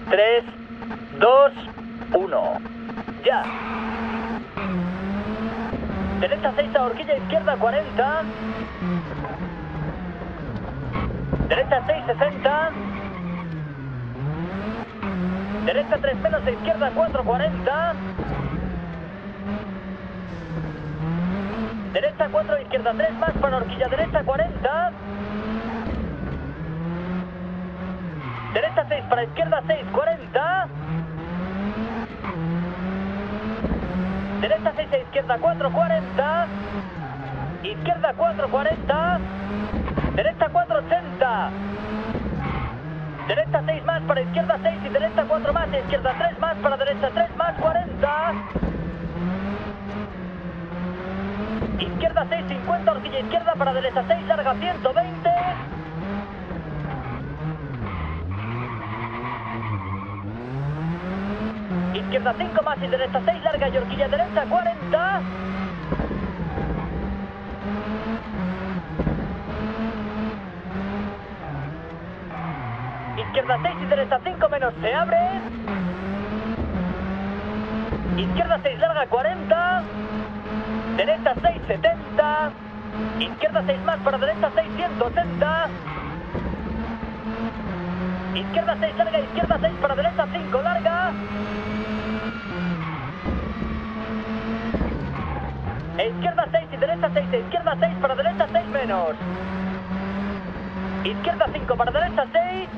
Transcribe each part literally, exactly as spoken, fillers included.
tres, dos, uno. Ya. Derecha seis a horquilla izquierda cuarenta. Derecha seis, sesenta. Derecha tres menos a izquierda cuatro, cuarenta. Derecha cuatro, izquierda tres más para horquilla derecha cuarenta. Derecha seis para izquierda seis, cuarenta. Derecha seis a izquierda cuatro, cuarenta. Izquierda cuatro, cuarenta. Derecha cuatro, ochenta. Derecha seis más para izquierda seis y derecha cuatro más, izquierda tres más para derecha tres más, cuarenta. Izquierda seis, cincuenta, horquilla izquierda para derecha seis, larga ciento veinte. Izquierda cinco más y derecha seis, larga y horquilla derecha cuarenta. Izquierda seis y derecha cinco menos, se abre. Izquierda seis, larga cuarenta. Derecha seis, setenta. Izquierda seis más para derecha seis, ciento ochenta. Izquierda seis, larga, izquierda seis para derecha cinco, larga. E izquierda seis y derecha seis, e izquierda seis para derecha seis menos. Izquierda cinco para derecha seis.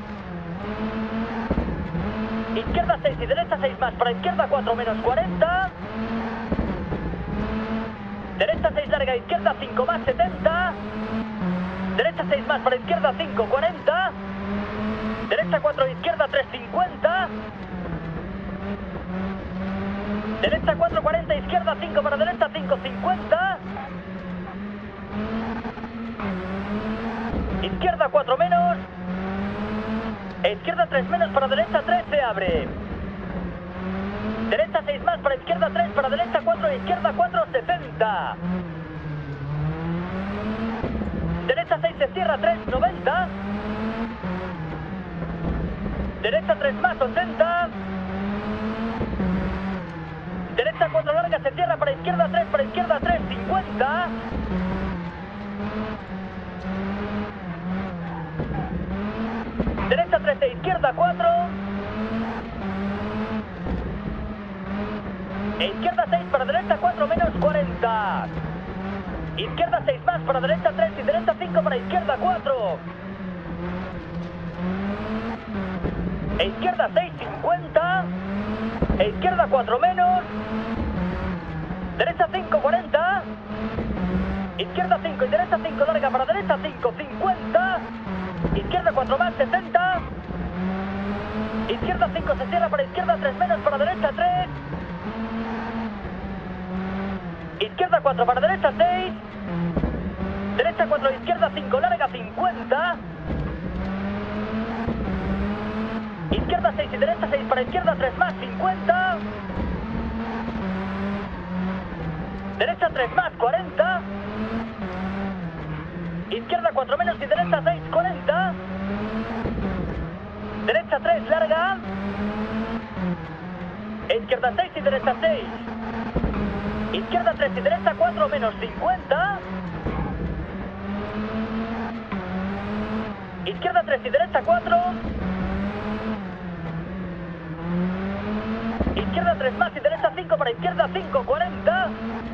Izquierda seis y derecha seis más para izquierda cuatro menos, cuarenta. Derecha seis larga, izquierda cinco más, setenta. Derecha seis más para izquierda cinco, cuarenta. Derecha cuatro, izquierda tres, cincuenta. Derecha cuatro, cuarenta, izquierda cinco para derecha cinco, cincuenta. Izquierda cuatro menos. E izquierda tres menos para derecha tres, se abre. Derecha seis más para izquierda tres, para derecha cuatro, izquierda cuatro, sesenta. Derecha seis se cierra tres, noventa. Derecha tres más, ochenta. Derecha cuatro larga se cierra para izquierda tres, para izquierda tres, cincuenta. Derecha tres e izquierda cuatro. E izquierda seis para derecha cuatro menos, cuarenta. Izquierda seis más para derecha tres y derecha cinco para izquierda cuatro. E izquierda seis, cincuenta. E izquierda cuatro menos. Derecha cinco, cuarenta. Izquierda cinco y derecha cinco larga para derecha cinco, cincuenta. Izquierda cuatro más, sesenta. Izquierda cinco se cierra para izquierda tres menos, para derecha tres. Izquierda cuatro para derecha seis. Derecha cuatro, izquierda cinco larga, cincuenta. Izquierda seis y derecha seis para izquierda tres más, cincuenta. Derecha tres más, cuarenta. Izquierda cuatro menos y derecha seis, cuarenta. Derecha tres larga. E izquierda seis y derecha seis. Izquierda tres y derecha cuatro menos, cincuenta. Izquierda tres y derecha cuatro. Izquierda tres más y derecha cinco para izquierda cinco, cuarenta.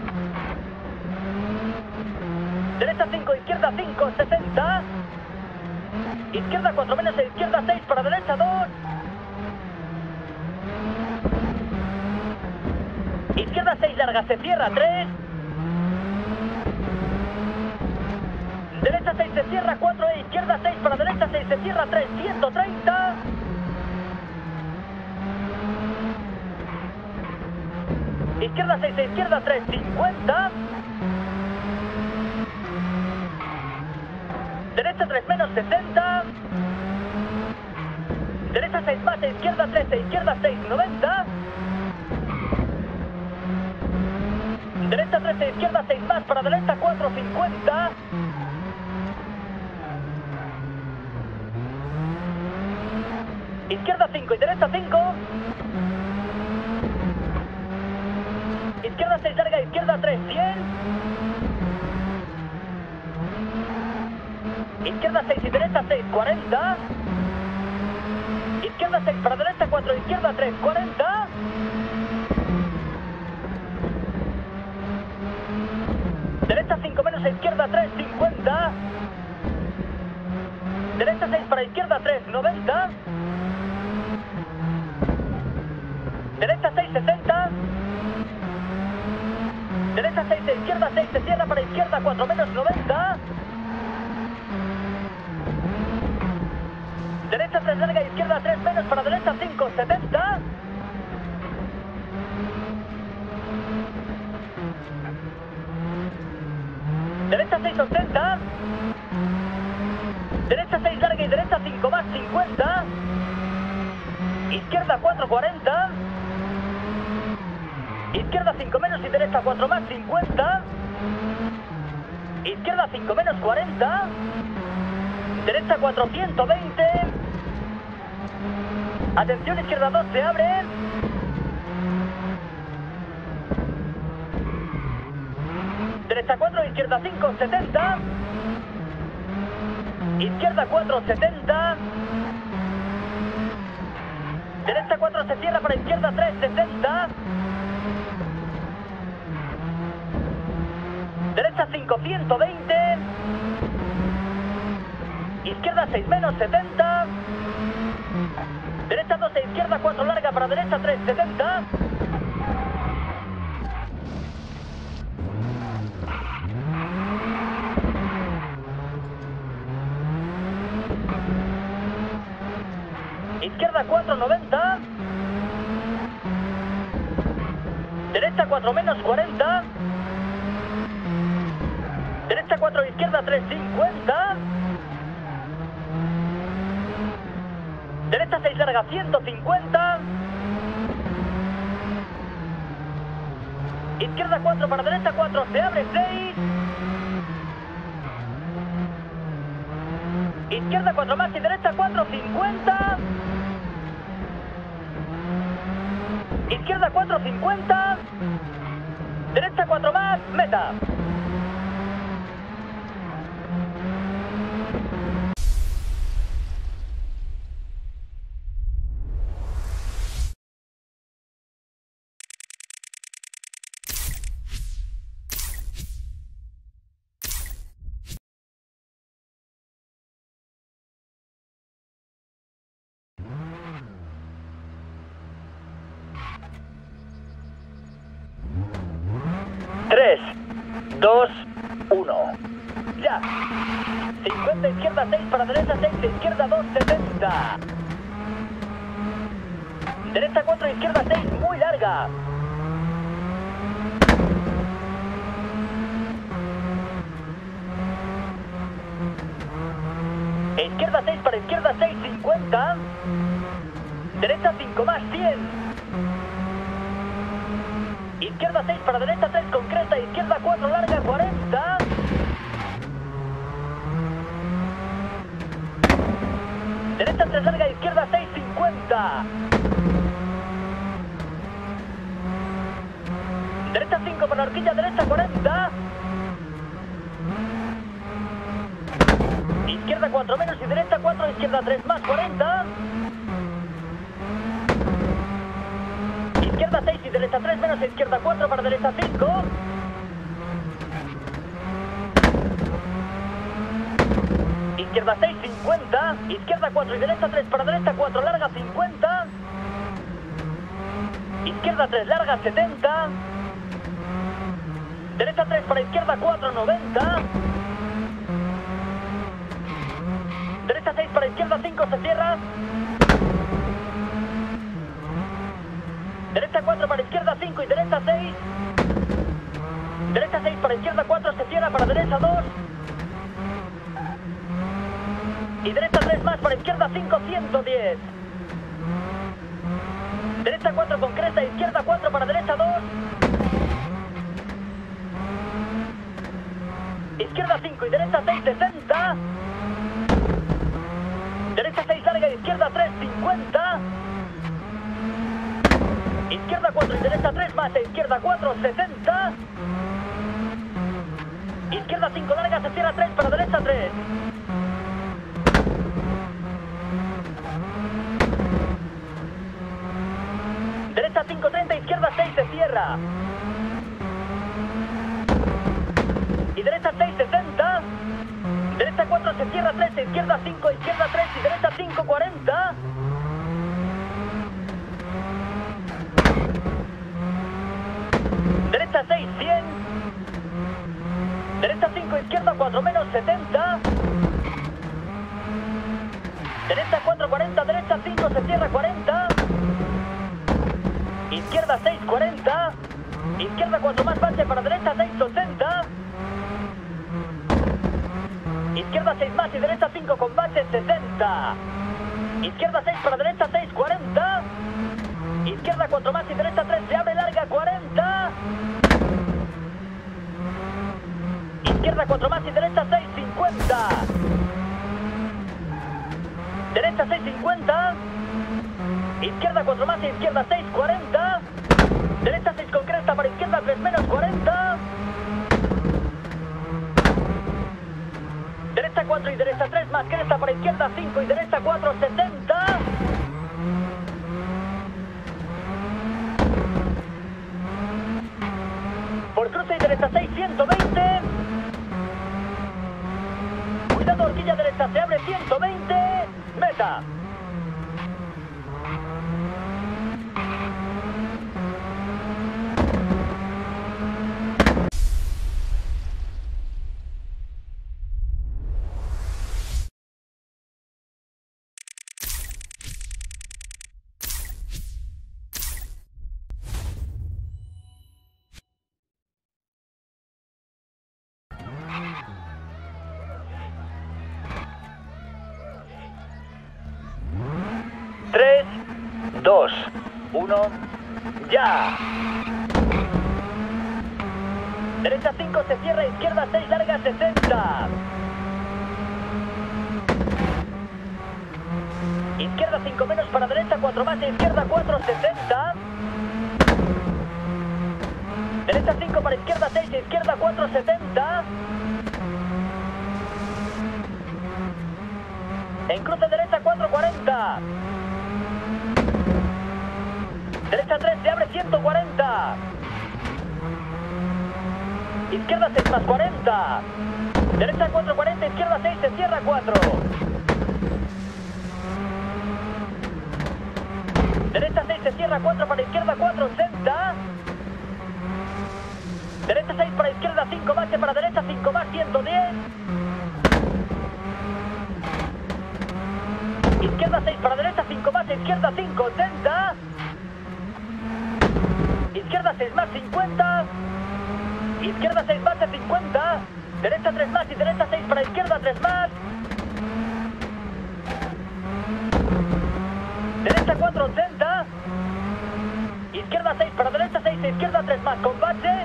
Derecha cinco, izquierda cinco, sesenta. Izquierda cuatro menos e izquierda seis para derecha dos. Izquierda seis larga se cierra tres. Derecha seis se cierra cuatro e izquierda seis para derecha seis se cierra tres, ciento treinta. Izquierda seis e izquierda tres, cincuenta. Derecha tres menos, sesenta. Derecha seis más e izquierda tres e izquierda seis, noventa. Derecha tres e izquierda seis más para derecha cuatro, cincuenta. Izquierda cinco y derecha cinco. Izquierda seis larga, izquierda tres, cien. Izquierda seis y derecha seis, cuarenta. Izquierda seis para derecha cuatro, izquierda tres, cuarenta. Derecha cinco menos a izquierda tres, cincuenta. Derecha seis para izquierda tres, noventa. Derecha seis, sesenta. Derecha seis, de izquierda seis, se cierra para izquierda cuatro menos, noventa. Derecha tres larga, izquierda tres menos para derecha cinco, setenta. Derecha seis, ochenta. Derecha seis larga y derecha cinco más, cincuenta. Izquierda cuatro, cuarenta. Izquierda cinco menos y derecha cuatro más, cincuenta. Izquierda cinco menos, cuarenta. Derecha cuatro, ciento veinte. Atención, izquierda dos, se abre. Derecha cuatro, izquierda cinco, setenta. Izquierda cuatro, setenta. Derecha cuatro se cierra para izquierda tres, sesenta. Derecha cinco, ciento veinte. Izquierda seis menos, setenta. Derecha doce, izquierda cuatro larga para derecha tres, setenta. Izquierda cuatro, noventa. Derecha cuatro menos, cuarenta. Derecha cuatro, izquierda tres, cincuenta. Derecha seis larga, ciento cincuenta. Izquierda cuatro para derecha cuatro, se abre seis. Izquierda cuatro más y derecha cuatro, cincuenta. Izquierda cuatro, cincuenta. Derecha cuatro más, meta. tres, dos, uno. Ya. cincuenta, izquierda seis para derecha seis, izquierda dos, setenta. Derecha cuatro, izquierda seis, muy larga. Izquierda seis para izquierda seis, cincuenta. Derecha cinco más, cien. Izquierda seis para derecha tres con cresta, izquierda cuatro larga, cuarenta. Derecha tres larga, izquierda seis, cincuenta. Derecha cinco para horquilla, derecha cuarenta. Izquierda cuatro menos y derecha cuatro, izquierda tres más, cuarenta. Izquierda seis y derecha tres menos, izquierda cuatro para derecha cinco. Izquierda seis, cincuenta. Izquierda cuatro y derecha tres para derecha cuatro, larga, cincuenta. Izquierda tres larga, setenta. Derecha tres para izquierda cuatro, noventa. Derecha seis para izquierda cinco, se cierra. Derecha cuatro para izquierda cinco y derecha seis. Derecha seis para izquierda cuatro, se cierra para derecha dos. Y derecha tres más para izquierda cinco, ciento diez. Derecha cuatro con cresta, izquierda cuatro para derecha dos. Izquierda cinco y derecha seis, sesenta. Derecha seis larga, izquierda tres, cincuenta. izquierda cuatro y derecha tres más, e izquierda cuatro, sesenta. Izquierda cinco larga, se cierra tres para derecha tres. Derecha cinco treinta, izquierda seis, se cierra. Y derecha seis sesenta. Derecha cuatro, se cierra tres, izquierda cinco, izquierda tres y derecha cinco cuarenta. Derecha seis, cien. Derecha cinco, izquierda cuatro menos, setenta. Derecha cuatro cuarenta, derecha cinco, se cierra cuarenta. Izquierda seis cuarenta. Izquierda cuatro más bache para derecha seis ochenta. Izquierda seis más y derecha cinco con bache, sesenta. Izquierda seis para derecha seis cuarenta. Izquierda cuatro más y derecha tres, se abre larga, cuarenta. Izquierda cuatro más y derecha seis cincuenta. Derecha seis cincuenta. Izquierda cuatro más y izquierda seis cuarenta. Derecha seis con cresta para izquierda tres menos, cuarenta. Derecha cuatro y derecha tres más cresta para izquierda cinco y derecha cuatro, setenta. Por cruce y derecha seis, ciento veinte. Cuidado, horquilla derecha, se abre, ciento veinte. Meta. tres, dos, uno, ya. Derecha cinco, se cierra, izquierda seis larga, sesenta. Izquierda cinco menos para derecha cuatro más, e izquierda cuatro, sesenta. Derecha cinco para izquierda seis, e izquierda cuatro, setenta. En cruce derecha cuatro cuarenta. Derecha tres, se abre, ciento cuarenta. Izquierda seis más cuarenta. Derecha cuatro cuarenta, izquierda seis, se cierra cuatro. Derecha seis, se cierra cuatro para izquierda cuatro, ochenta. Derecha seis para izquierda cinco más, para derecha cinco más, ciento diez. Izquierda seis para derecha cinco más, izquierda cinco, ochenta. Izquierda seis más, cincuenta. Izquierda seis más, cincuenta. Derecha tres más y derecha seis para izquierda tres más. Derecha cuatro, ochenta. Izquierda seis para derecha seis, izquierda tres más con bache.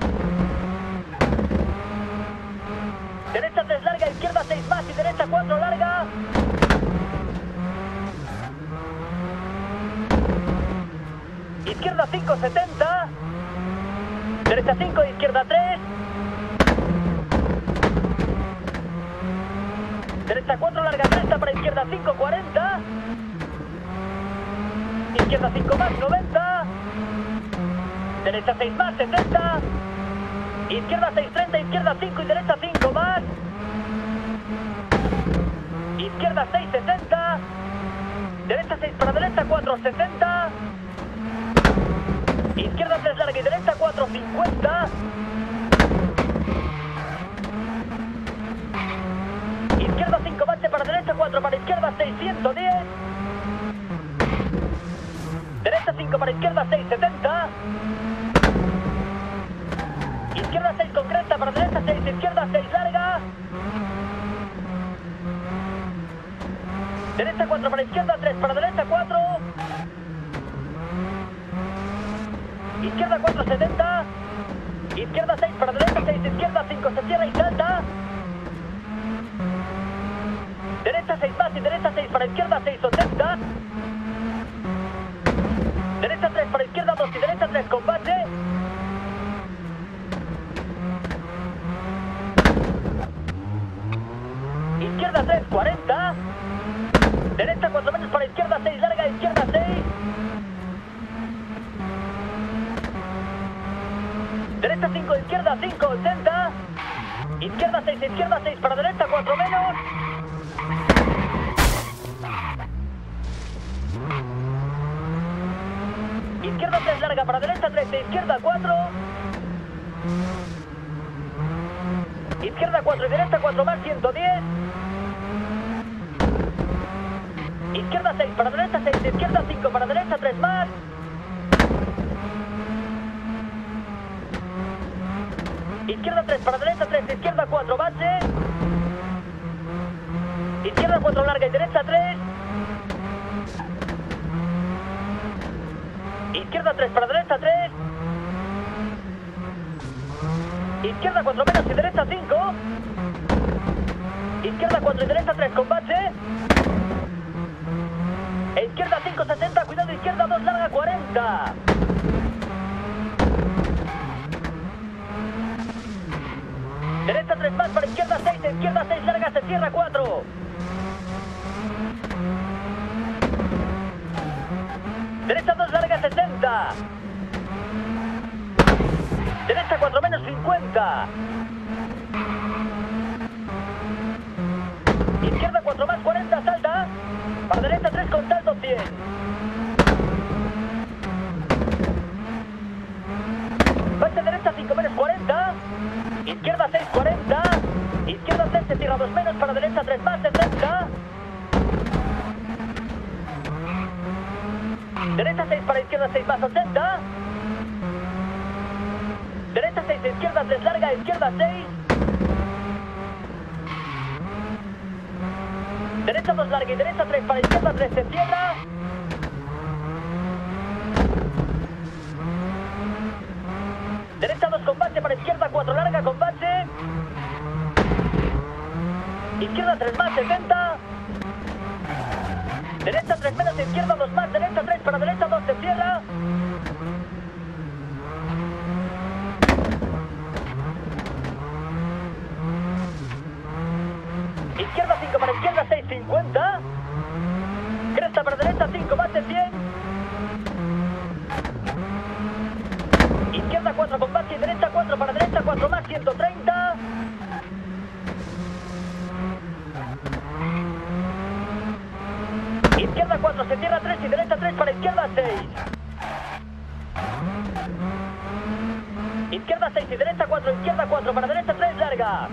Derecha tres larga, izquierda seis más y derecha cuatro larga. Izquierda cinco, setenta. Derecha cinco, izquierda tres. Derecha cuatro, larga cresta para izquierda cinco, cuarenta. Izquierda cinco más, noventa. Derecha seis más, setenta. Izquierda seis, treinta, izquierda cinco y derecha cinco más. Izquierda seis, sesenta. Derecha seis para derecha cuatro, sesenta. Izquierda tres larga y derecha cuatro, cincuenta. Izquierda cinco bache para derecha cuatro para izquierda seis, ciento diez. Derecha cinco para izquierda seis, setenta. Izquierda seis con cresta para derecha seis, izquierda seis larga. Derecha cuatro para izquierda tres, para derecha cuatro. Izquierda cuatro, setenta. Izquierda seis para derecha seis, izquierda cinco, se cierra y salta. Derecha seis más y derecha seis para izquierda seis, ochenta. Derecha tres para izquierda dos y derecha tres con izquierda tres, cuarenta. Derecha cuatro menos para izquierda seis, larga, izquierda seis. Derecha cinco, izquierda cinco, ochenta. Izquierda seis, izquierda seis, para derecha cuatro menos. Izquierda tres, larga, para derecha trece, izquierda cuatro. Izquierda cuatro y derecha cuatro más, ciento diez. Izquierda seis, para derecha seis, izquierda cinco, para derecha tres más. Izquierda tres, para derecha tres, izquierda cuatro, base. Izquierda cuatro, larga y derecha tres. Izquierda tres, para derecha tres. Izquierda cuatro menos y derecha cinco. Izquierda cuatro y derecha tres con base. E izquierda cinco, sesenta, cuidado, izquierda dos, larga cuarenta. Derecha tres más, para izquierda seis, izquierda seis, larga, se cierra cuatro. Derecha dos, larga, setenta. Derecha cuatro menos, cincuenta. Izquierda cuatro más, cuarenta, salta. Para derecha tres con salto, cien. Base derecha cinco menos, cuarenta. Izquierda seis, cuarenta. Izquierda seis, se tira dos menos, para derecha tres más, setenta. Derecha seis, para izquierda seis más, ochenta. Derecha seis, izquierda tres, larga, izquierda seis. Derecha dos, larga y derecha tres, para izquierda tres, se cierra. Derecha dos con base, para izquierda cuatro, larga con base. Izquierda tres más, setenta. Derecha tres menos, izquierda dos más, derecha tres, para derecha dos, se cierra. Izquierda cinco, para izquierda seis, cincuenta. Cresta para derecha cinco, base cien. Izquierda cuatro con base y derecha cuatro, para derecha cuatro más, ciento treinta. Izquierda cuatro, se cierra tres y derecha tres, para izquierda seis. Izquierda seis y derecha cuatro, izquierda cuatro, para derecha tres, larga.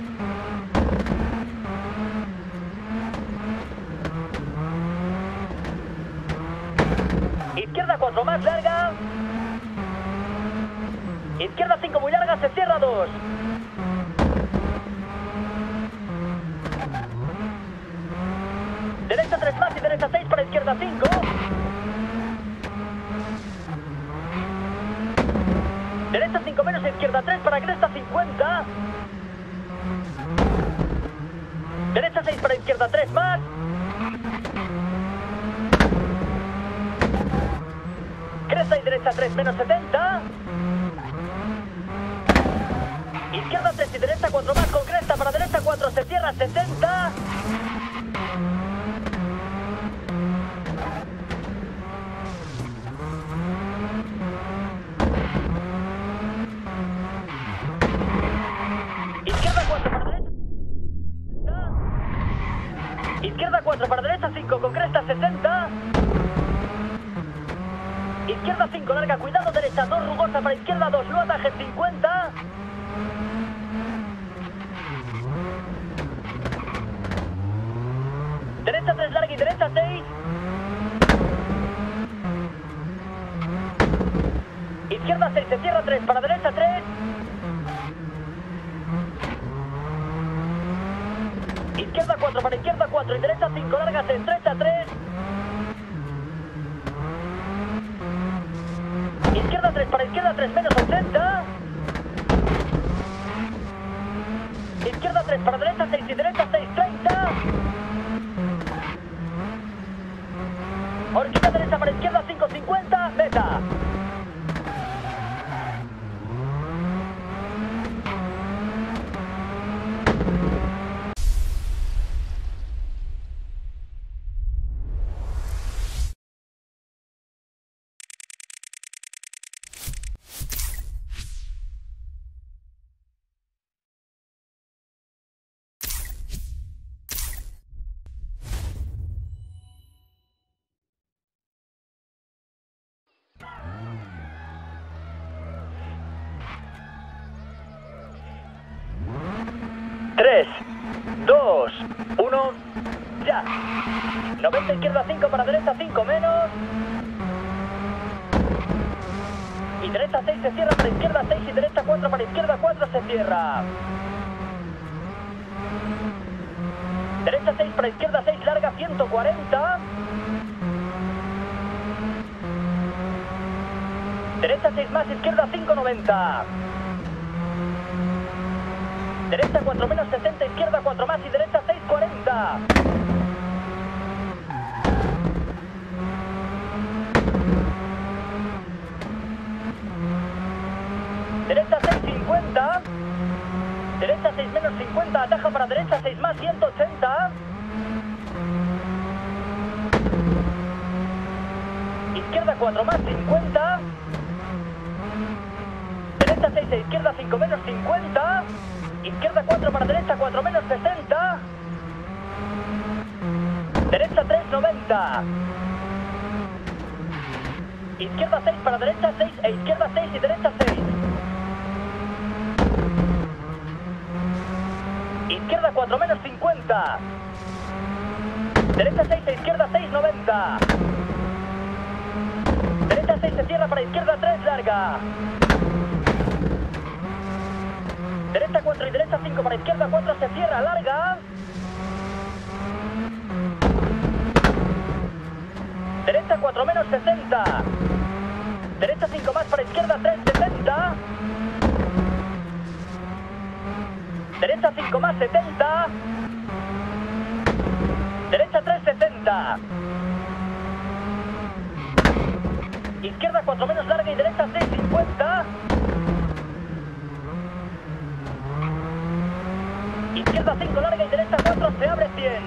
Izquierda cuatro más, larga. Izquierda cinco muy larga, se cierra dos. Derecha tres más y derecha seis, para izquierda cinco. Derecha cinco menos, izquierda tres, para cresta cincuenta. Derecha seis, para izquierda tres más. Cresta y derecha tres menos, setenta. Izquierda tres y derecha cuatro más con cresta, para derecha cuatro, se cierra, sesenta. Izquierda cuatro, para derecha. Izquierda cuatro, para derecha cinco con cresta, sesenta. Izquierda cinco, larga, cuidado, derecha dos, rugosa, para izquierda dos, no ataje, cincuenta. Derecha tres, larga y derecha seis. Izquierda seis, se cierra tres, para derecha tres. Izquierda cuatro, para izquierda cuatro y derecha cinco, larga, se estrecha tres. Izquierda tres, para izquierda tres menos, ochenta. Izquierda tres, para derecha seis y derecha seis, treinta. Horquilla derecha, para izquierda cinco, cincuenta, meta. tres, dos, uno, ya. noventa, izquierda cinco, para derecha cinco menos. Y derecha seis se cierra, para izquierda seis y derecha cuatro, para izquierda cuatro se cierra. Derecha seis, para izquierda seis, larga ciento cuarenta. Derecha seis más, izquierda cinco, noventa. Derecha cuatro menos, sesenta, izquierda cuatro más y derecha seis, cuarenta. Derecha seis, cincuenta. Derecha seis menos, cincuenta, ataja para derecha seis más, ciento ochenta. Izquierda cuatro más, cincuenta. Derecha seis e izquierda cinco menos, cincuenta. Izquierda cuatro para derecha cuatro menos, sesenta. Derecha tres, noventa. Izquierda seis para derecha seis e izquierda seis y derecha seis. Izquierda cuatro menos, cincuenta. Derecha seis e izquierda seis, noventa. Derecha seis se cierra, para izquierda tres, larga. Derecha cuatro y derecha cinco, para izquierda cuatro se cierra, larga. Derecha cuatro menos, sesenta. Derecha cinco más, para izquierda tres, setenta. Derecha cinco más, setenta. Derecha tres, setenta. Izquierda cuatro menos, larga y derecha seis, cincuenta. Izquierda cinco, larga y derecha cuatro, se abre, cien.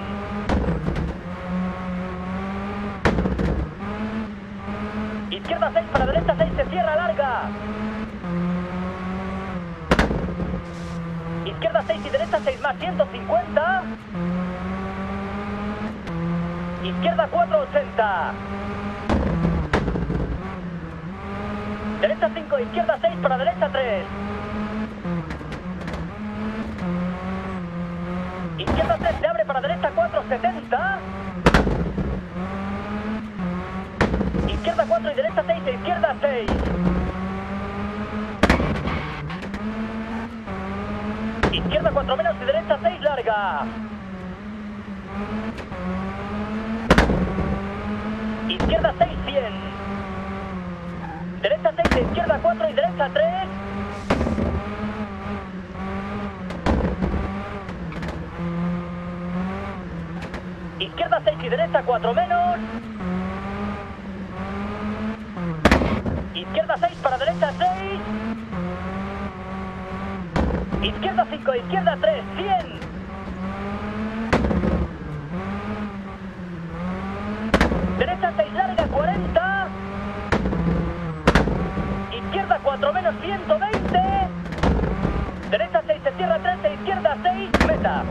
Izquierda seis, para derecha seis, se cierra, larga. Izquierda seis y derecha seis más, ciento cincuenta. Izquierda cuatro, ochenta. Derecha cinco, izquierda seis, para derecha tres. Izquierda tres, se abre, para derecha cuatro, setenta. Izquierda cuatro y derecha seis e izquierda seis. Izquierda cuatro menos y derecha seis, larga. Izquierda seis, cien. Derecha seis e izquierda cuatro y derecha tres. Izquierda seis y derecha cuatro menos. Izquierda seis, para derecha seis. Izquierda cinco, izquierda tres, cien. Derecha seis, larga, cuarenta. Izquierda cuatro menos, ciento veinte. Derecha seis, se cierra tres e izquierda seis, meta.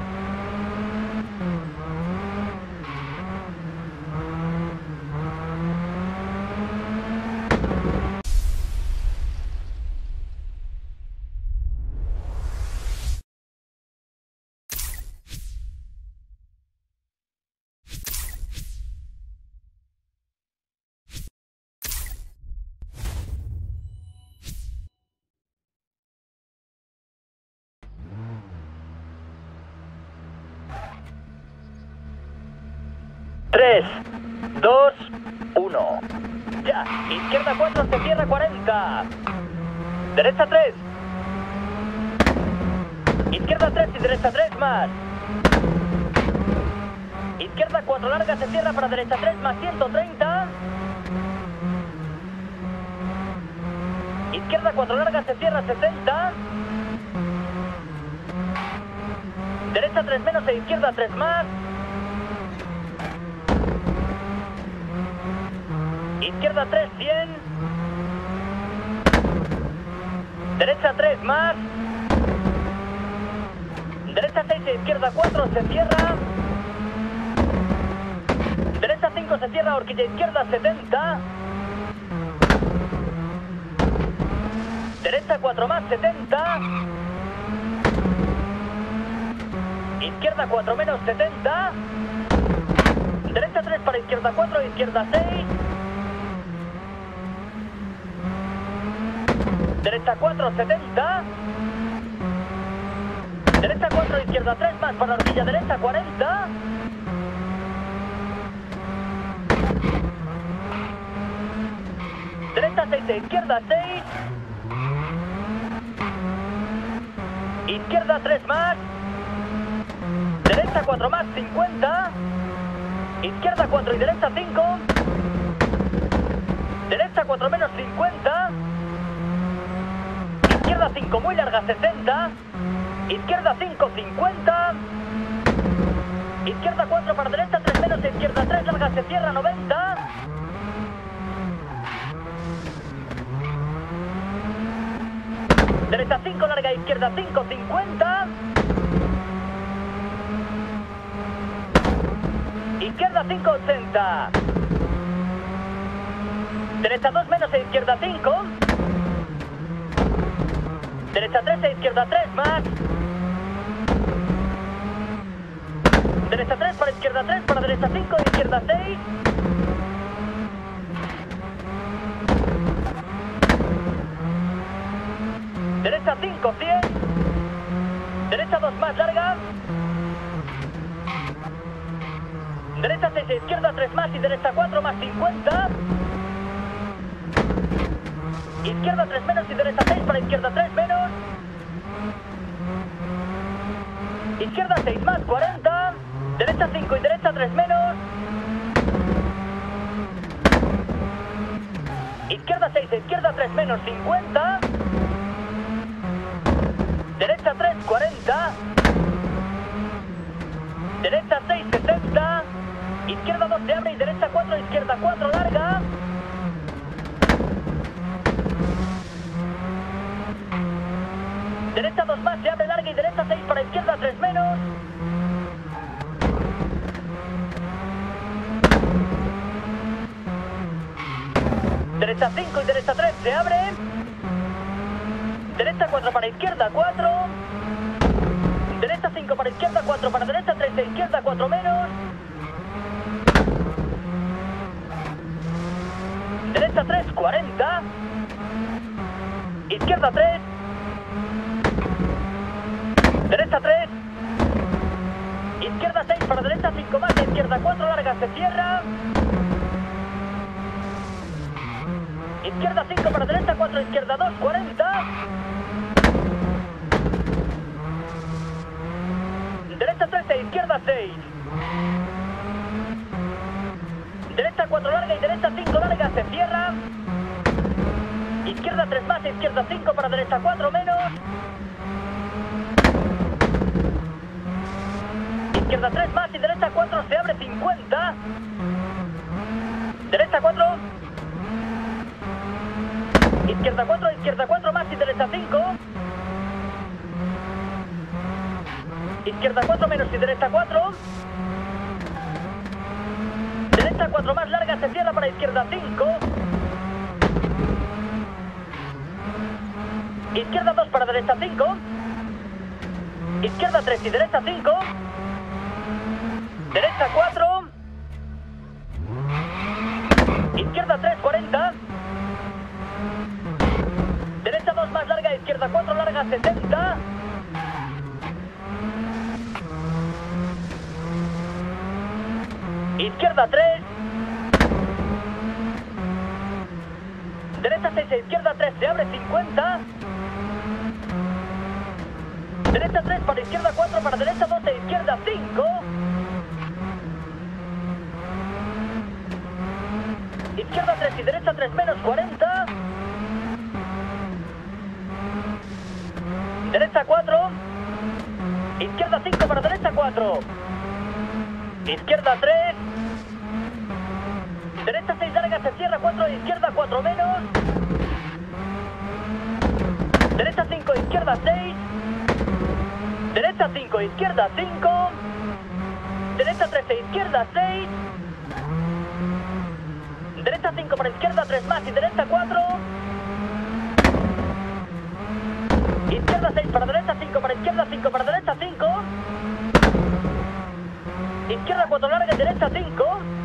tres, dos, uno. Ya. Izquierda cuatro, se cierra, cuarenta. Derecha tres. Izquierda tres y derecha tres más. Izquierda cuatro, larga, se cierra, para derecha tres más, ciento treinta. Izquierda cuatro, larga, se cierra, sesenta. Derecha tres menos e izquierda tres más. Izquierda tres, cien. Derecha tres más. Derecha seis e izquierda cuatro, se cierra. Derecha cinco, se cierra, horquilla izquierda setenta. Derecha cuatro más, setenta. Izquierda cuatro menos setenta. Derecha tres para izquierda cuatro, izquierda seis. Derecha cuatro, setenta. Derecha cuatro, izquierda tres más para horquilla derecha, cuarenta. Derecha seis, izquierda seis. Izquierda tres más. Derecha cuatro más, cincuenta. Izquierda cuatro y derecha cinco. Derecha cuatro menos, cincuenta. Izquierda cinco muy larga, sesenta. Izquierda cinco, cincuenta. Izquierda cuatro para derecha tres menos, izquierda tres larga, se cierra, noventa. Derecha cinco larga, izquierda cinco, cincuenta. Izquierda cinco, ochenta. Derecha dos menos e izquierda cinco. Derecha tres e izquierda tres más. Derecha tres para izquierda tres, para derecha cinco, izquierda seis. Derecha cinco, cien. Derecha dos más larga. Derecha seis, izquierda tres más y derecha cuatro más, cincuenta. Izquierda tres menos y derecha seis para izquierda tres menos. Izquierda seis más, cuarenta. Derecha cinco y derecha tres menos. Izquierda seis, izquierda tres menos, cincuenta. Derecha tres, cuarenta. Derecha seis, sesenta. Izquierda dos se abre y derecha cuatro, izquierda cuatro larga. Derecha dos más se abre larga y derecha seis para izquierda tres menos. Derecha cinco y derecha tres se abre. Derecha cuatro para izquierda cuatro. Derecha cinco para izquierda cuatro para derecha tres e izquierda cuatro menos. Derecha tres, cuarenta. Izquierda tres. Derecha tres. Izquierda seis para derecha cinco más, izquierda cuatro larga, se cierra. Izquierda cinco para derecha cuatro, izquierda dos, cuarenta. Derecha tres e izquierda seis. Derecha cuatro larga y derecha cinco larga, se cierra. Izquierda tres más, izquierda cinco para derecha cuatro menos. Izquierda tres más y derecha cuatro se abre, cincuenta. Derecha cuatro. Izquierda cuatro, izquierda cuatro más y derecha cinco. Izquierda cuatro menos y derecha cuatro. Derecha cuatro más larga, se cierra para izquierda cinco. Izquierda dos para derecha cinco. Izquierda tres y derecha cinco. Derecha cuatro. Izquierda tres, cuarenta. Derecha dos más larga, izquierda cuatro larga, setenta. Izquierda tres. Derecha seis e izquierda tres se abre, cincuenta. Derecha tres para izquierda cuatro para derecha dos e izquierda cinco. Izquierda tres y derecha tres menos, cuarenta. Derecha cuatro. Izquierda cinco para derecha cuatro. Izquierda tres. Derecha seis larga, se cierra cuatro, izquierda cuatro menos. Derecha cinco, izquierda seis. Derecha cinco, izquierda cinco. Derecha tres e izquierda seis. Derecha cinco para izquierda tres más y derecha cuatro. Izquierda seis para derecha cinco para izquierda cinco para derecha cinco. Izquierda cuatro larga y derecha cinco.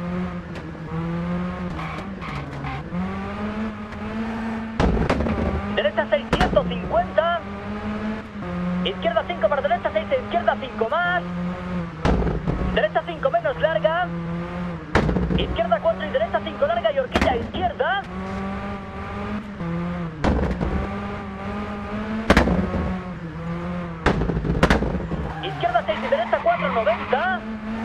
Derecha seis, ciento cincuenta. Izquierda cinco para derecha seis, izquierda cinco más. Derecha cinco menos larga. Izquierda cuatro y derecha cinco larga y horquilla izquierda. Izquierda seis y derecha cuatro, noventa.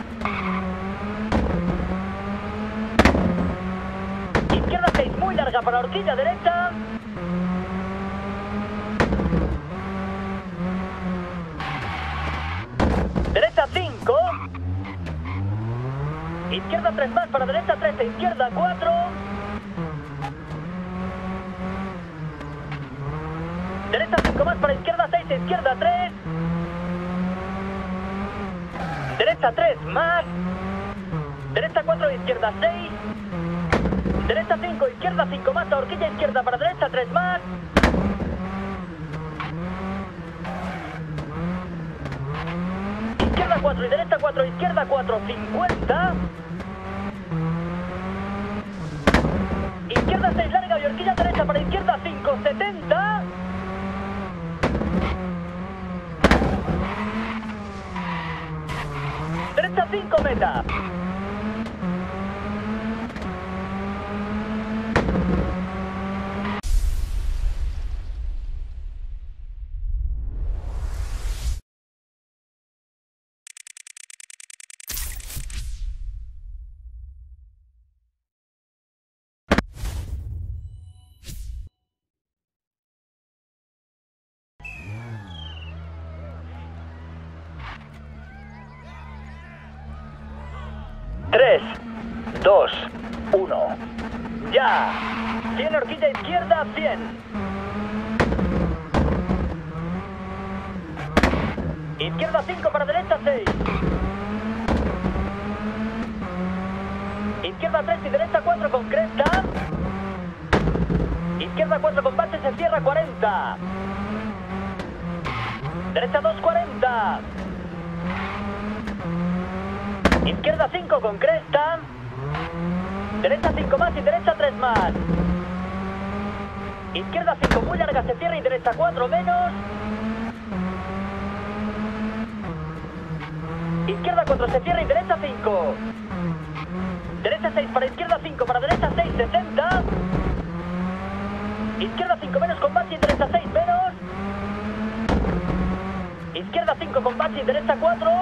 Izquierda seis muy larga para horquilla derecha. Derecha cinco. Izquierda tres más para derecha tres e izquierda cuatro. Derecha cinco más para izquierda seis e izquierda tres. Derecha tres más. Derecha cuatro e izquierda seis. Derecha cinco, izquierda cinco más, a horquilla izquierda para derecha tres más. Izquierda cuatro y derecha cuatro, izquierda cuatro, cincuenta. Izquierda seis larga y horquilla derecha para izquierda cinco, setenta. Derecha cinco, meta. tres, dos, uno. ¡Ya! cien horquilla izquierda, cien. Izquierda cinco para derecha seis. Izquierda tres y derecha cuatro con cresta. Izquierda cuatro con bache, se cierra cuarenta. Derecha dos, cuarenta. Izquierda cinco con cresta. Derecha cinco más y derecha tres más. Izquierda cinco muy larga, se cierra y derecha cuatro menos. Izquierda cuatro se cierra y derecha cinco. Derecha seis para izquierda cinco para derecha seis, sesenta. Izquierda cinco menos con bache y derecha seis menos. Izquierda cinco con bache y derecha cuatro.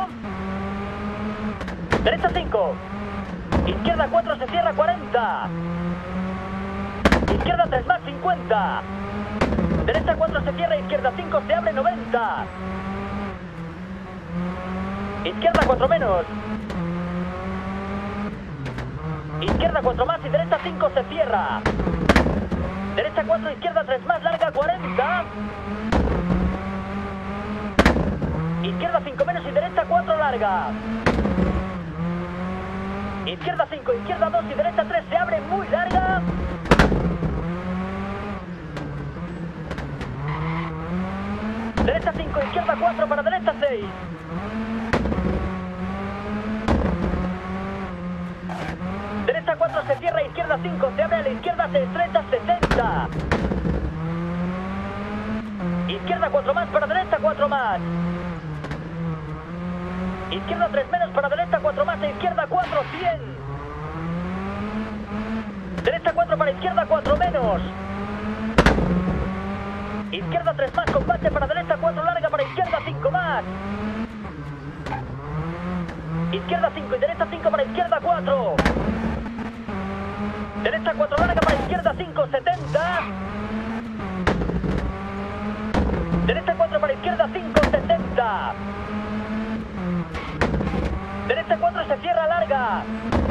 Derecha cinco. Izquierda cuatro se cierra cuarenta. Izquierda tres más, cincuenta. Derecha cuatro se cierra, izquierda cinco se abre, noventa. Izquierda cuatro menos. Izquierda cuatro más y derecha cinco se cierra. Derecha cuatro, izquierda tres más, larga, cuarenta. Izquierda cinco menos y derecha cuatro larga. Izquierda cinco, izquierda dos y derecha tres se abre, muy larga. Derecha cinco, izquierda cuatro para derecha seis. Derecha cuatro se cierra, izquierda cinco se abre, a la izquierda se estrecha, sesenta. Izquierda cuatro más para derecha cuatro más. Izquierda tres menos para derecha cuatro más e izquierda cuatro, cien. Derecha cuatro para izquierda cuatro menos. Izquierda tres más, combate para derecha cuatro larga para izquierda cinco más. Izquierda cinco y derecha cinco para izquierda cuatro. Derecha cuatro larga para izquierda cinco, setenta. Derecha cuatro para izquierda cinco, setenta. Derecha cuatro se cierra larga.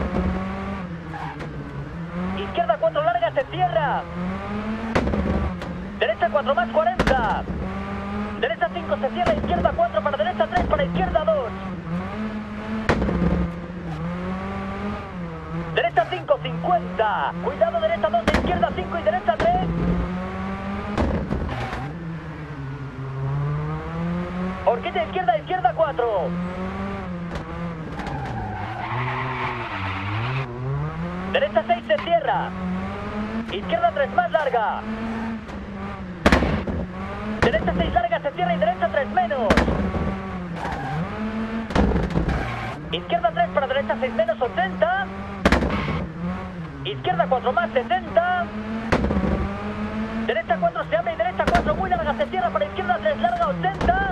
Izquierda cuatro larga se cierra. Derecha cuatro más, cuarenta. Derecha cinco se cierra, izquierda cuatro para derecha tres para izquierda dos. Derecha cinco, cincuenta. Cuidado, derecha dos, izquierda cinco y derecha tres. Horquilla izquierda, izquierda cuatro. Derecha seis se cierra. Izquierda tres más larga. Derecha seis larga se cierra y derecha tres menos. Izquierda tres para derecha seis menos, ochenta. Izquierda cuatro más, setenta. Derecha cuatro se abre y derecha cuatro muy larga se cierra para izquierda tres larga, ochenta.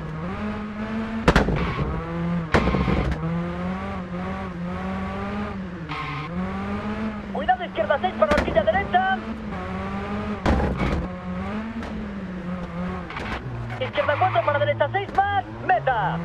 Cuidado, izquierda seis para la horquilla derecha. Izquierda cuatro para derecha seis más, meta.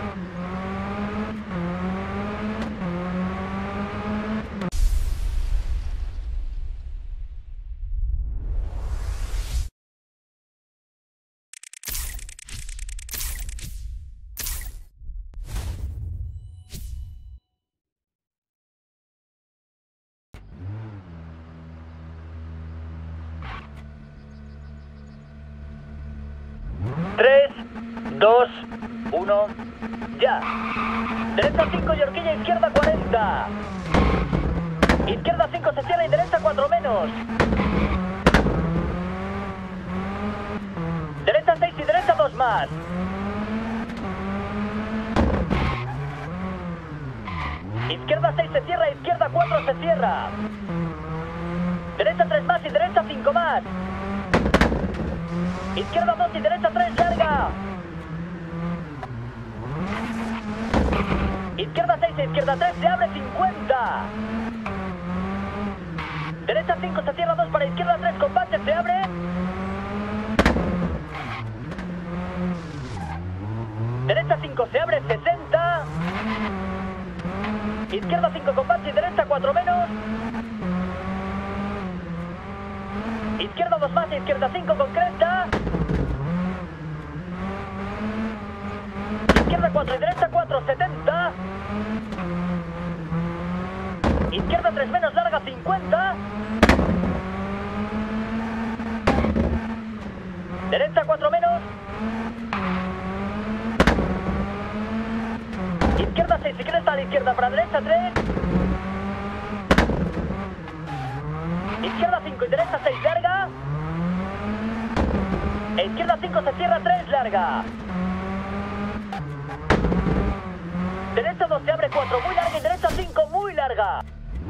tres, dos, uno, ya. Derecha cinco y horquilla izquierda cuarenta. Izquierda cinco se cierra y derecha cuatro menos. Derecha seis y derecha dos más. Izquierda seis se cierra, izquierda cuatro se cierra. Derecha tres más y derecha cinco más. Izquierda dos y derecha tres larga. Izquierda seis e izquierda tres se abre, cincuenta. Derecha cinco se cierra dos para izquierda tres combate se abre. Derecha cinco se abre, sesenta. Izquierda cinco combate y derecha cuatro menos. Izquierda dos más y izquierda cinco con cresta. Izquierda cuatro y derecha cuatro, setenta. Izquierda tres menos larga, cincuenta. Derecha cuatro menos. Izquierda seis y cresta a la izquierda para derecha tres. Izquierda cinco y derecha seis larga. E izquierda cinco se cierra tres larga. Derecha dos se abre cuatro muy larga y derecha cinco muy larga.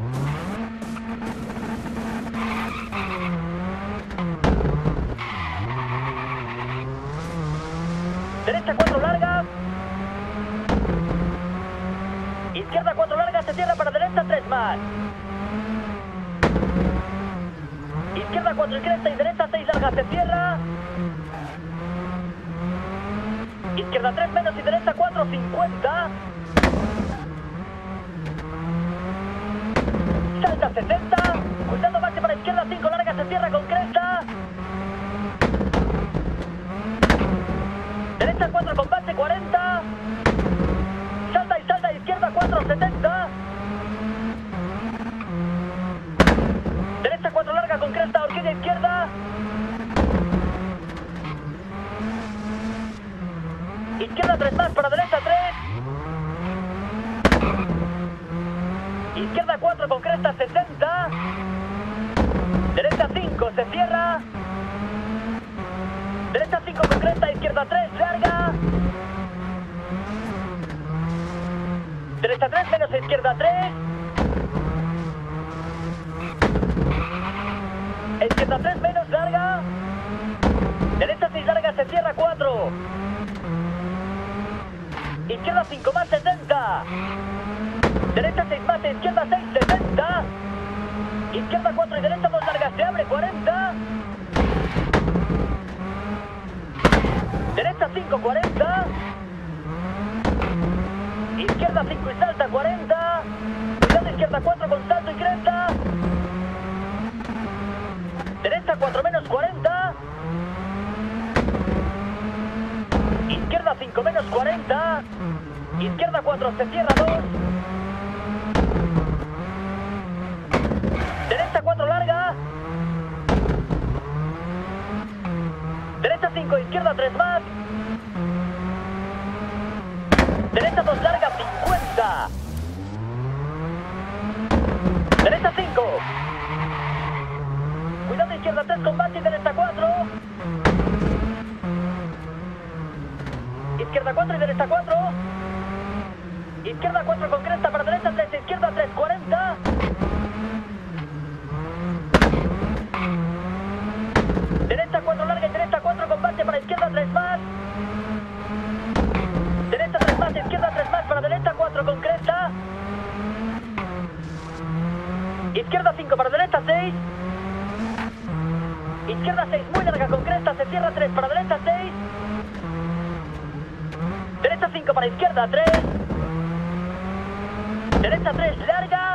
Derecha cuatro larga. Izquierda cuatro larga se cierra para derecha tres más. Izquierda cuatro y cresta y derecha seis larga se cierra. Izquierda tres menos y derecha cuatro, cincuenta. Salta sesenta. Cuidado base para izquierda cinco larga se cierra con cresta. Derecha cuatro con base cuarenta. Salta y salta izquierda cuatro, setenta. Derecha cuatro larga con cresta, horquilla izquierda. Izquierda tres más para derecha tres. Izquierda cuatro con cresta, sesenta. Derecha cinco se cierra. Derecha cinco con cresta, izquierda tres larga. Derecha tres menos izquierda tres. Izquierda tres menos larga. Derecha seis larga se cierra cuatro. Izquierda cinco más, setenta. Derecha seis más, izquierda seis, setenta. Izquierda cuatro y derecha dos largas se abre, cuarenta. Derecha cinco, cuarenta. Izquierda cinco y salta, cuarenta. Cuidado, izquierda cuatro con salto y cresta. Derecha cuatro menos, cuarenta. Izquierda cinco menos, cuarenta. Izquierda cuatro se cierra dos. Derecha cuatro larga. Derecha cinco, izquierda tres más. Derecha dos larga, cincuenta. Derecha Derecha cinco. Cuidado, izquierda tres con base y derecha cuatro. Izquierda cuatro y derecha cuatro. Izquierda cuatro con cresta para derecha tres, izquierda tres, cuarenta. Derecha cuatro larga y derecha cuatro con base para izquierda tres más. Derecha tres más, izquierda tres más para derecha cuatro con cresta. Izquierda cinco para derecha seis. Izquierda seis muy larga con cresta, se cierra tres para derecha seis. Derecha cinco para izquierda tres. Derecha tres larga.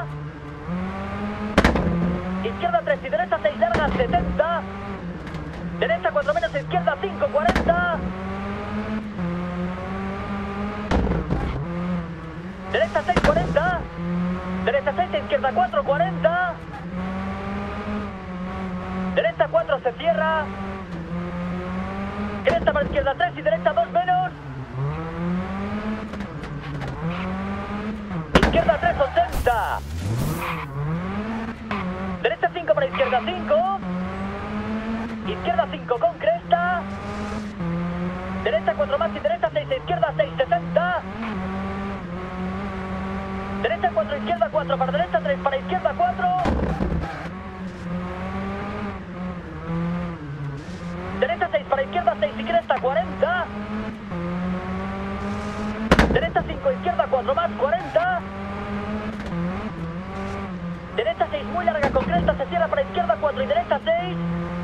Izquierda tres y derecha seis larga, setenta. Derecha cuatro menos, izquierda cinco, cuarenta. Derecha seis, cuarenta. Derecha seis, izquierda cuatro, cuarenta. Derecha cuatro se cierra. Cresta para izquierda tres y derecha dos menos. Izquierda tres, ochenta. Derecha cinco para izquierda cinco. Izquierda cinco con cresta. Derecha cuatro más y derecha seis, izquierda seis, sesenta. Derecha cuatro, izquierda cuatro para derecha tres, para izquierda cuatro. Derecha seis para izquierda seis y cresta cuarenta. Derecha cinco, izquierda cuatro más, cuarenta. Derecha seis muy larga con cresta, se cierra para izquierda cuatro y derecha seis.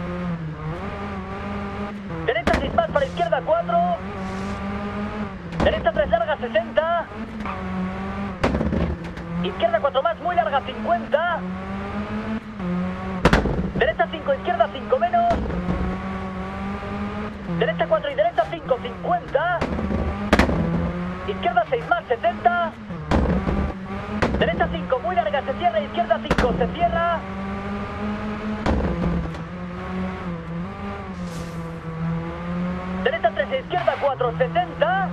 Derecha seis más para izquierda cuatro. Derecha tres larga, sesenta. Izquierda cuatro más muy larga, cincuenta. Derecha cinco, izquierda cinco menos. Derecha cuatro y derecha cinco, cincuenta. Izquierda seis más, setenta. Derecha cinco muy larga, se cierra. Izquierda cinco se cierra. Derecha tres, izquierda cuatro, setenta.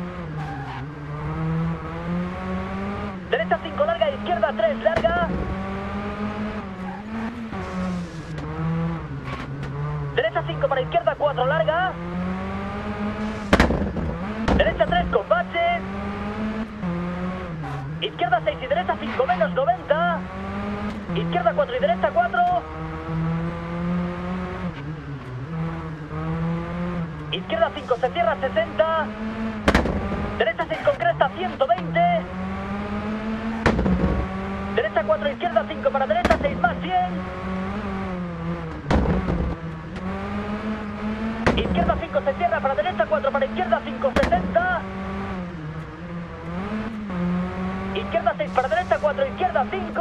Derecha cinco larga, izquierda tres larga. Derecha cinco para izquierda cuatro larga. Derecha tres con base. Izquierda seis y derecha cinco menos, noventa. Izquierda cuatro y derecha cuatro. Izquierda cinco se cierra, sesenta. Derecha seis con cresta, ciento veinte. Derecha cuatro, izquierda cinco para derecha seis más, cien. Izquierda cinco se cierra para derecha cuatro para izquierda cinco, sesenta. Izquierda seis para derecha cuatro, izquierda cinco.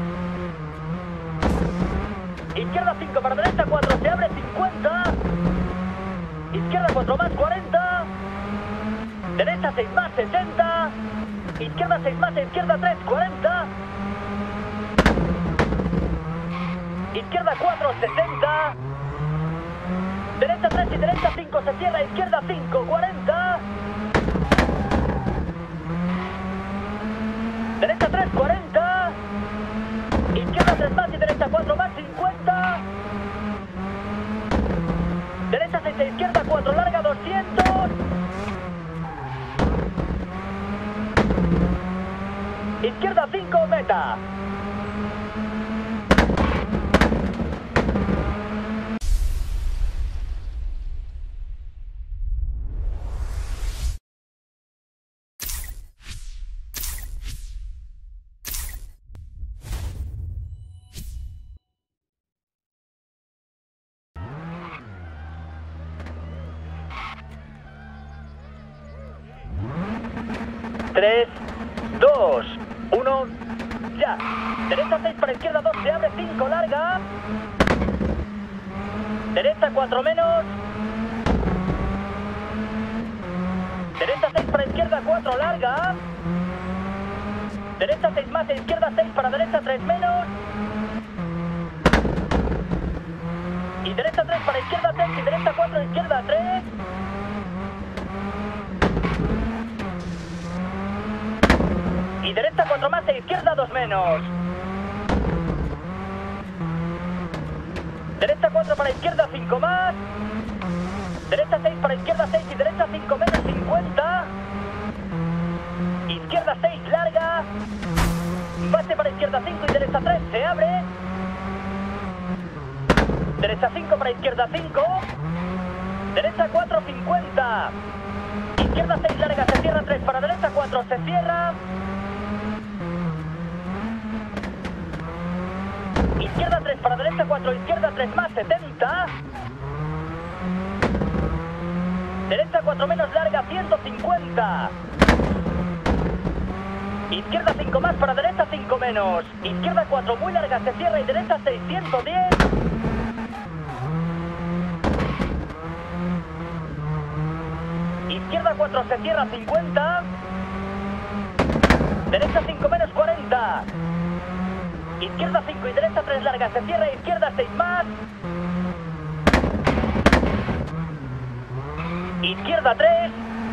Izquierda cinco para derecha cuatro, se abre cincuenta. Izquierda cuatro más, cuarenta. Derecha seis más, sesenta. Izquierda seis más, izquierda tres, cuarenta. Izquierda cuatro, sesenta. Derecha tres y derecha cinco se cierra. Izquierda cinco, cuarenta. Derecha tres, cuarenta. Izquierda tres más y derecha cuatro más, cincuenta. Derecha seis e izquierda cuatro larga, doscientos. Izquierda cinco, meta. tres, dos, uno, ya. Derecha seis para izquierda dos, se abre cinco larga. Derecha cuatro menos. Derecha seis para izquierda cuatro larga. Derecha seis más e izquierda seis para derecha tres menos. Y derecha tres para izquierda tres y derecha cuatro, izquierda tres. Y derecha cuatro más e izquierda dos menos. Derecha cuatro para izquierda cinco más. Derecha seis para izquierda seis y derecha cinco menos cincuenta. Izquierda seis larga. Base para izquierda cinco y derecha tres se abre. Derecha cinco para izquierda cinco. Derecha cuatro cincuenta. Izquierda seis larga se cierra tres para derecha cuatro se cierra. Izquierda tres para derecha cuatro, izquierda tres más setenta. Derecha cuatro menos larga ciento cincuenta. Izquierda cinco más para derecha cinco menos. Izquierda cuatro muy larga se cierra y derecha seiscientos diez. Izquierda cuatro se cierra cincuenta. Derecha cinco menos cuarenta. Izquierda cinco y derecha tres larga se cierra, izquierda seis más. Izquierda tres.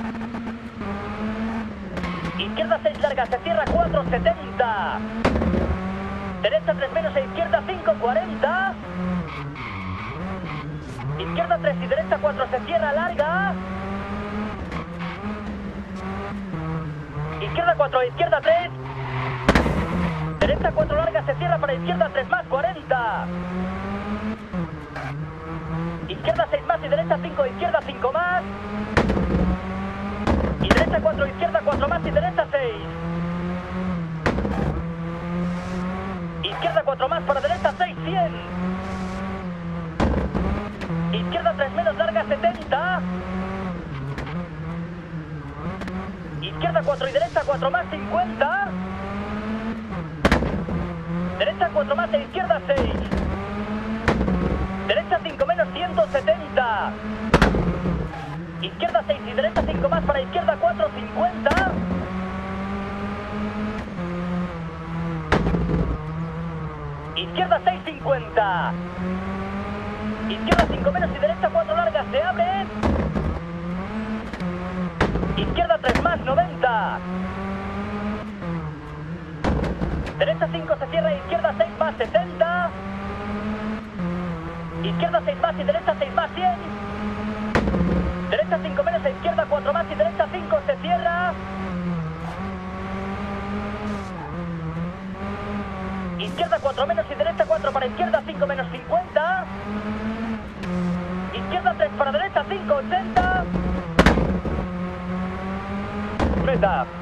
Izquierda seis larga se cierra cuatro setenta. Derecha tres menos e izquierda cinco cuarenta. Izquierda tres y derecha cuatro se cierra larga. Izquierda cuatro, izquierda tres. Derecha cuatro larga se cierra para izquierda tres más cuarenta. Izquierda seis más y derecha cinco, izquierda cinco más. Y derecha cuatro, izquierda cuatro más y derecha seis. Izquierda cuatro más para derecha seis, cien. Izquierda tres menos larga setenta. Izquierda cuatro y derecha cuatro más cincuenta. Derecha cuatro más e izquierda seis. Derecha cinco menos ciento setenta. Izquierda seis y derecha cinco más para izquierda cuatro cincuenta. Izquierda seis cincuenta. Izquierda cinco menos y derecha cuatro largas se abre. Izquierda tres más noventa. Derecha cinco se cierra, izquierda seis más setenta. Izquierda seis más y derecha seis más cien. Derecha cinco menos e izquierda cuatro más y derecha cinco se cierra. Izquierda cuatro menos y derecha cuatro para izquierda cinco menos cincuenta. Izquierda tres para derecha cinco ochenta. Meta.